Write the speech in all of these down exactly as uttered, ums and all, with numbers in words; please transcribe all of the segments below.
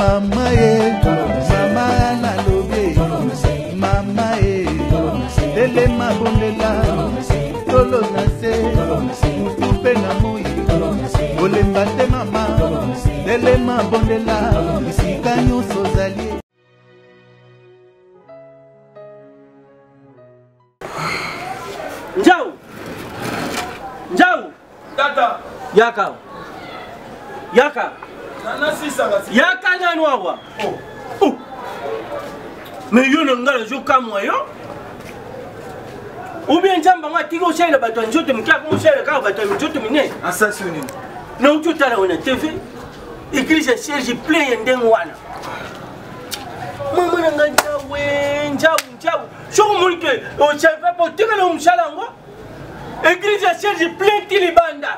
Mama e, mama na lobe, mama e, dele mabondela, tolo nase, mutumpe na moi, olemba te mama, dele mabondela, isika nyonso zali. Njau, Njau, Tata, Yaka, Yaka. Yaka nani wawa? Oh. Mais yo n'engage jo kamwa yo. Ou bien jamba nga tigo shele bato njoto mkia ko shele ka bato njoto mine. assassiné. Non tu tala on T V. Église Serge plein yende wana. Mama nanga njawe, njau njau. Shoko mulike o cheva po tika no mshala ngo. Église Serge plein tilibanda.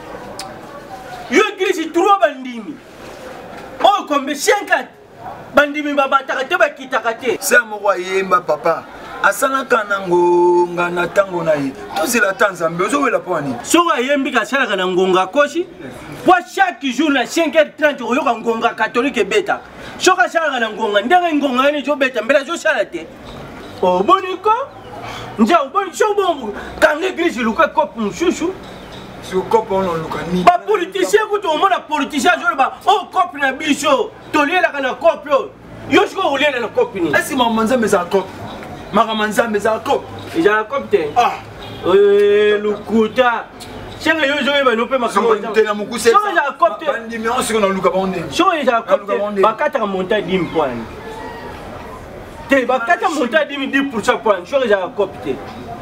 Yo église trois bandimi. Oh, comme cinquante bandimi babataka te bakitaka te. C'est un roi yemba papa. Asana kanango ngana tango na ye. Tous la tanzambe zo wela poni. So ayembi ka sala kana ngonga koshi. Pour chaque jour na cinq heures trente oyo ka ngonga catholique beta. So ka sala kana ngonga ndenge ngonga ni jo beta mbela jo sala te. Oh boniko. Nja boni so bombu. Kanga église luka kopu mshushu. Sur copo on lukani. Ba politicien ko to mona politicien jo ba oh kopu na biso. Toliela kana kopu yo. Yo siko uliela na kopu ni. Est-ce mamanza meza kopu? Maramanza meza kopu. Ija kopu te. Ah. Eh lukuta. Chenga yo jo ba no pe makamo. Tena mukuse. So ija kopu te. Bandi mi on siko na luka bonde. So ija kopu te. Bakata ka monta dix points. Te bakata monta dix pour cent points. So ija kopu te.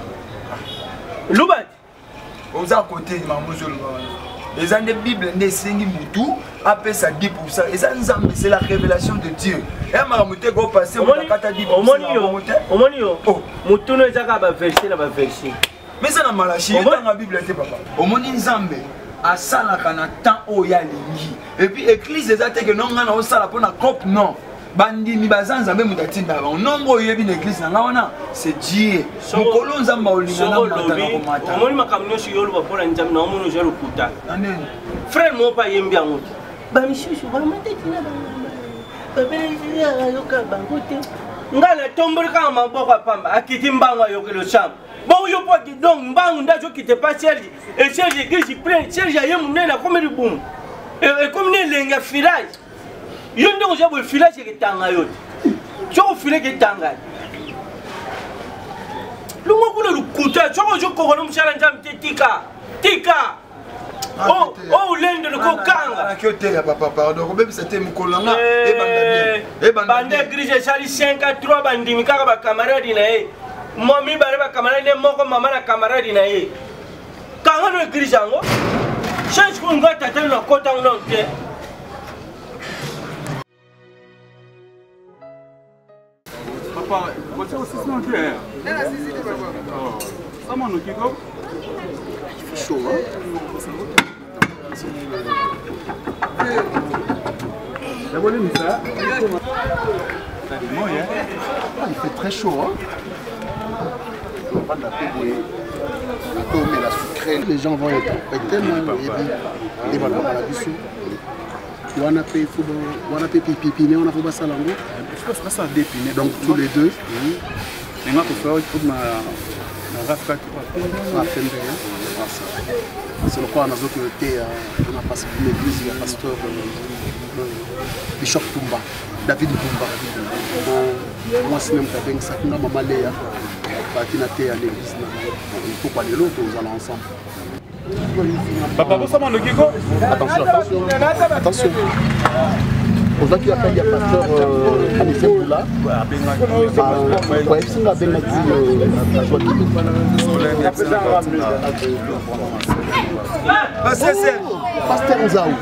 Lubat. Aux à côté mamozo luka. Les années Bible ne sengi mutu appelle ça dix pour cent. Et ça c'est la révélation de Dieu. Et maramute go passer on kata dix pour cent. Omoni yo. Oh, mutu no ezaka ba verset na ba verset. Mais ça na malachi dans la Bible te papa. Omoni nzambe asala kana temps oya lingi. Et puis église les attaques que non ngana osala pona cop non. Bandi mi bazanza be mutatinda ba. Nombo yebi l'église na ngana c'est Dieu. Mukolo nzamba olinga na mata na komata. Omoni makamno shi yolo ba pona nzambe na omono jero kuta. Amen. Frère mo pa yembi angoto. Ba mishishu ba matetina ba. Ba bele ya yoka ba ngote. Ngala tombori ka maboko pamba akiti mbanga yokelo shamba. Bon yo po ki donc mbanga ndajo kite pas Serge. Et Serge église plein Serge yemu nena comme du boum. Et comme ne lenga filage. Yo ndo je bo filage ke tanga yote. Cho filage ke tanga. Lungo kule lukuta cho jo ko no mshala njam tika. Tika. Oh, oh, l'ende de Kokanga. Papa, pardon, c'était Moukolanga et Bandamien. Et Bandamien grise sali cinq à trois bandimi kaka ba camarade na e. Mami bare ba camarade ne moko mama na camarade na e. Kanga no grise ngo. Change ko ngata tata na kota ngo te. Papa, você aussi non tu es. Là, si si papa. Oh. Ça mon Kiko. Il fait chaud hein. La volume ça. Il fait très chaud hein. On va pas de la mais la sucrée. Les gens vont être tellement et va voir la bisu. On a payé faut on a payé pipiné on a fait ça lango. Je peux ça dépiné donc tous les deux. Et moi pour faire pour ma na rafka ma femme c'est le quoi on a d'autres côté on a passé pour l'église le pasteur Bishop Tumba David Tumba moi c'est même pas bien ça qu'on a maman Léa qui n'a été à l'église il faut pas les l'autre nous allons ensemble. Papa vous savez le Kiko attention attention attention on voit qu'il y a un pasteur Anisem là ouais c'est la belle pasteur pasteur Nzaou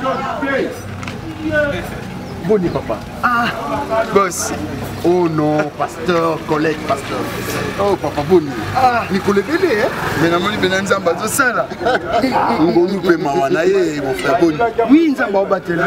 Boni papa ah boss oh non pasteur collègue pasteur oh papa Boni ah Nicolas Bélé hein mais namoni benanzamba zo sala ngonu pe mawa na ye mon frère Boni oui nzamba obatela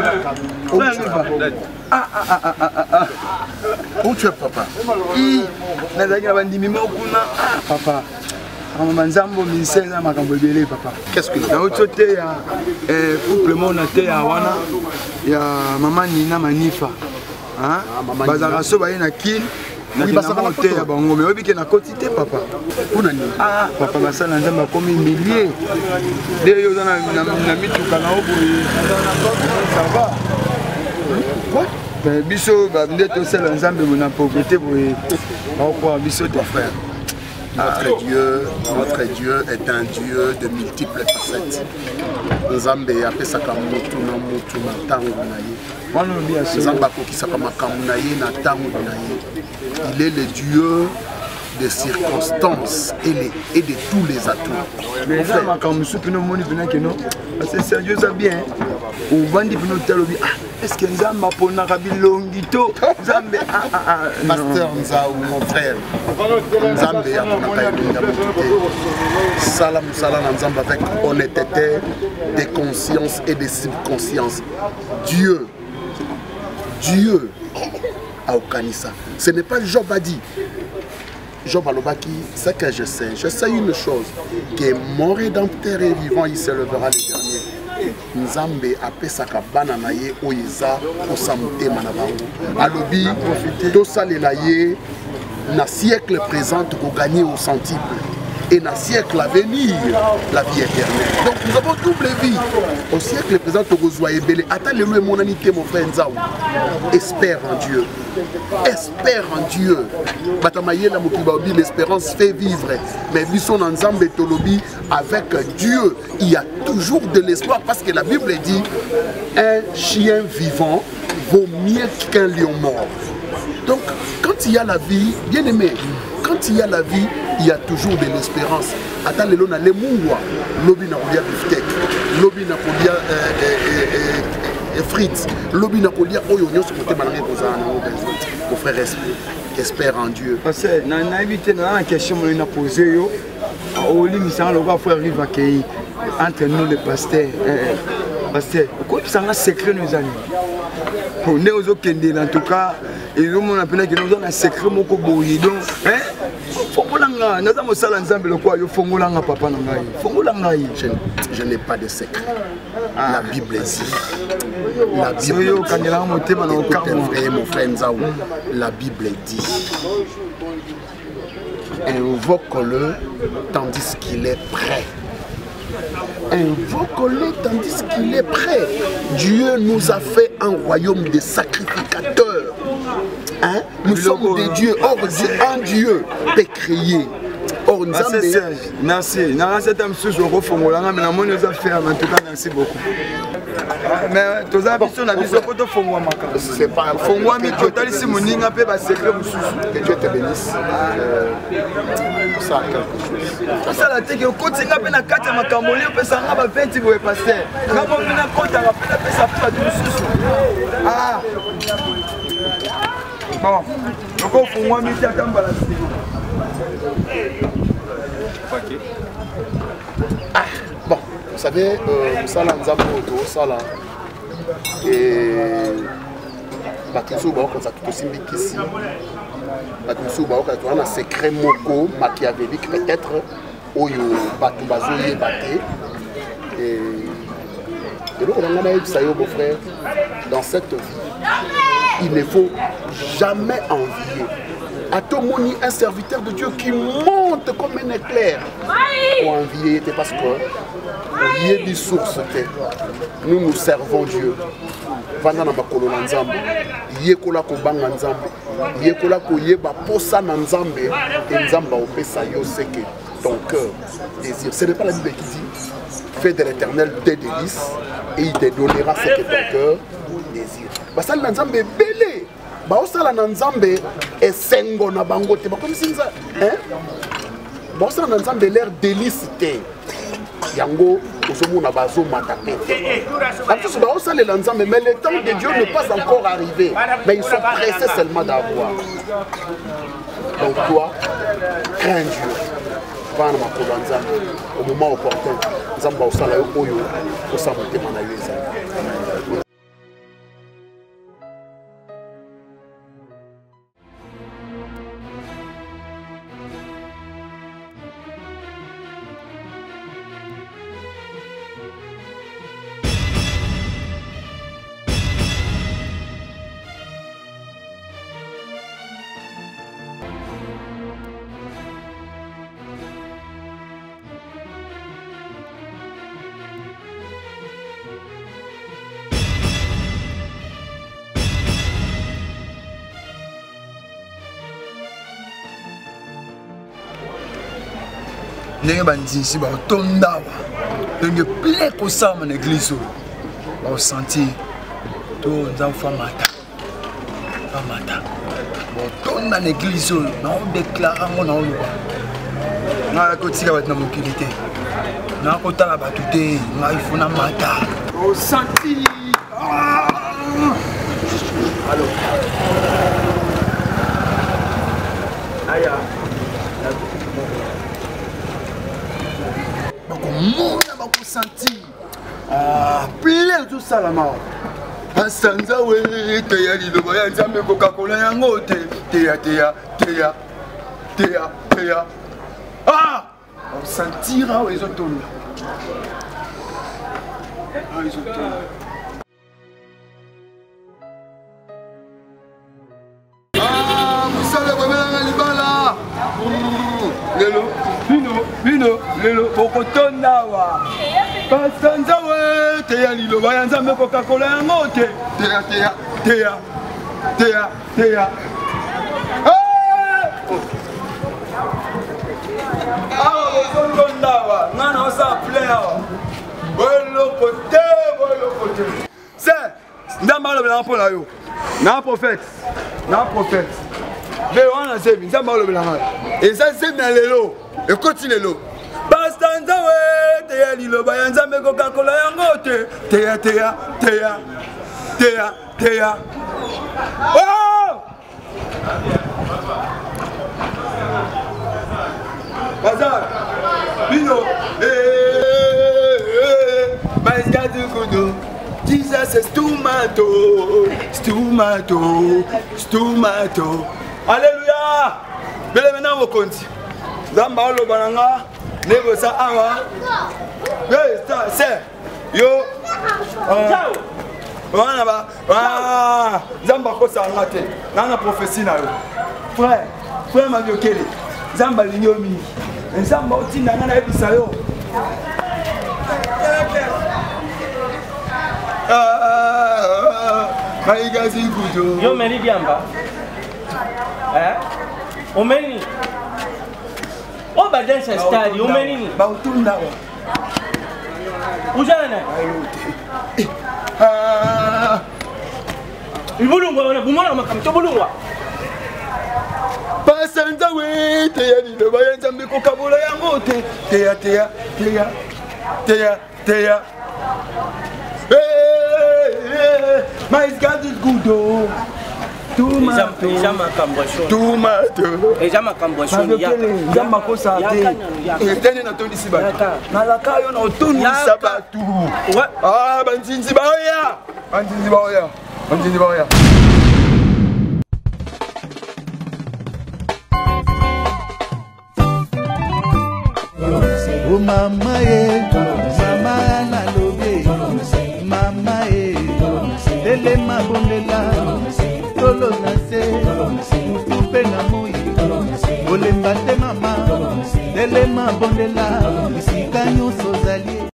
ah ah ah ah ah où tu es papa i nazaki na bandimi mokuna ah papa Maman Nzambo ministère na makambo ebele papa. Qu'est-ce que na otote ya eh couple mona te ya wana ya maman Nina Manifa. bazalaka so baye na kine te ya bango me oyebi ke nakoti te papa papa basala nzambe akomi milie nde yo oza na mituka na oboye biso nde tosala nzambe na pauvreté boye bakokoa biso te frère. Notre Dieu, notre Dieu est un Dieu de multiples facettes. Nzambe apesaka mutu na mutu na tango na ye. Nzambe akokisaka makambo na ye na tango na ye. Il est le Dieu des circonstances et, les, et de tous les atouts. Mais ça makambo soupe no moni bina que non. Parce que sérieux ça bien. Ou bandi bino talobi ah est-ce que Nzambe aponaka bilongito Nzambe ah ah ah Pasteur Nzaou mon frère. Nzambe aponaka bilongito. Salam salam Nzambe avec honnêteté, des consciences et des subconsciences. Dieu Dieu a okanisa. Ce n'est pas Job a dit. Job Alobaki, c'est que je sais. Je sais une chose, que mon rédempteur est vivant, il se lèvera le dernier. Nzambe apesaka bana na ye oyiza osamute manabango. Alobi, tosalela ye na siècle présent pour gagner au centuple. Et dans le siècle à venir, la vie éternelle. Donc nous avons double vie. Au siècle présent, attends mon amitié, mon frère Nzaou. Espère en Dieu. Espère en Dieu. L'espérance fait vivre. Mais Bisson Nzambe Tolobi, avec Dieu, il y a toujours de l'espoir. Parce que la Bible dit, un chien vivant vaut mieux qu'un lion mort. Donc, quand il y a la vie, bien aimé, quand il y a la vie, il y a toujours de l'espérance. Attends, le lona le mouwa, lobi na kolia biftek, lobi na kolia frites, lobi na kolia oyo nyoso kote malangé kozana na mon frère espère en Dieu. Parce que na na évité na la question on a posé yo, au limite le gars frère arrive accueillir entre nous les pasteurs. Pasteur, quoi ça un secret nous amis. On est aux okende en tout cas et nous on appelle que nous on a secret moko boyi donc hein fongolanga naza mosala nzambe lokwa yo fongolanga papa na ngai fongolanga yi je n'ai pas de secret. La Bible dit la Bible yo kangela motema na okamo mon frère Nzaou la Bible dit invoque-le tandis qu'il est prêt. Invoque-le tandis qu'il est prêt. Dieu nous a fait un royaume de sacrificateurs. Hein? Nous sommes des dieux. Or, un Dieu peut créer. Or, nous avons des... Merci. Merci beaucoup. Mais tous les personnes ont besoin de fongwa maka. C'est pas fongwa mais total ici mon ninga pe ba secret mususu. Que Dieu te bénisse. Ça quelque chose. Ça la teke okoti nga pe na kati ya makambo lio pe sanga ba vingt boye pasteur. Nga mo bina kota nga pe pe sa pa mususu. Ah. Bon. Donc fongwa mi ta kambala siko. OK. Ah, bon. Vous savez, euh, Sala Nzambo, Sala, et Bakinsou Baoka, ça tout aussi ici. Bakinsou Baoka, tu as un secret moko, machiavélique peut-être, où il y a Batou Bazoye Baté. Et donc, on a eu ça, mon frère, dans cette vie, il ne faut jamais envier. À ton moni, un serviteur de Dieu qui monte comme un éclair. Pour envier, c'est parce que il y a des sources. Nous nous servons Dieu. Pendant la colonne Nzambe, yekola ko banga Nzambe, yekola ko yeba posa na Nzambe, et Nzamba opesa yo seke ton cœur désire. Ce n'est pas la Bible qui dit fais de l'Éternel des délices et il te donnera ce que ton cœur désire. Basal na Nzambe belé. Ba osala na Nzambe esengo na bango te ba comme si ça hein ba osala na Nzambe l'air délice te yango osomona bazo matape en plus ba osala na Nzambe mais le temps de Dieu n'est pas encore arrivé mais ils sont pressés seulement d'avoir. Donc toi crains Dieu va na makolo Nzambe au moment opportun Nzambe ba osala yo oyo osala motema na yo ezali. ndenge bandisi baotonda ndenge ple kosala na église baosentir to nzambe famata famata baotonda na église oyo naodéclare yango naoloba ngai kotika bato na mokili te nakotala bato te ngai funa mata osentir. Allô. Aya. Bakomona bakosentir. Ah, plein tout ça la mort. Asanza we te ya liloba ya nzambe kokakola yango te. Te ya te ya te ya te ya te ya. Ah! On sentira les automnes. Ah, les automnes. Lelo, Bino, Bino, Lelo, Bokotonda wa. Pasanza we, te ya lilo, ba yanza me Coca-Cola yango te. Te ya, te ya, te ya, te ya, te ya. Ah, Bokotonda wa, nana osa player wa. Bolo kote, bolo kote. C'est, ndamba lo bela pona yo. Na prophète, na prophète. Mais on a fait, ça m'a levé la main. Et ça c'est bien l'élo. Et continue l'élo. Bastanza we, te ya lilo, ba yanza me Coca-Cola yango te. Te ya, te ya, te ya, te ya, te ya. Oh! Bazar, Bino, eh, eh, mais garde kudo. Jesus is tomato, tomato, tomato. Alléluia! Bele maintenant au compte. Zamba olo bananga, nego sa awa. Hey, ça c'est yo. Ciao. Wana ba. Ah, Zamba ko sa ngate. Nanga prophétie na yo. Frère, frère ma biokele. Zamba linyomi. Zamba otinda ngana ebisa yo. Ah, maigazi kujo. Yo meri biamba. Eh? Omeni. O ba dance style, omeni. Ba utunda wa. Ujana. Ah. Ibulungwa wana bumana makamto bulungwa. Pasanza we te ya ni ba yanza mbiko kabula yango te. Te ya te ya te ya te ya te ya. Hey, my God is good oh. Tomato. Ejama kambosho. Tomato. Ejama kambosho yaka. Ejama kosa te. Etene na tondi sibatu. Na laka yo na otoni sabatu. Ah, banzinzi baoya. Banzinzi baoya. Banzinzi baoya. Oh mama ye, mama na lobe, mama ye, dele mabondela, tolo na se, mutupe na moyi, olemba te mama, dele mabondela,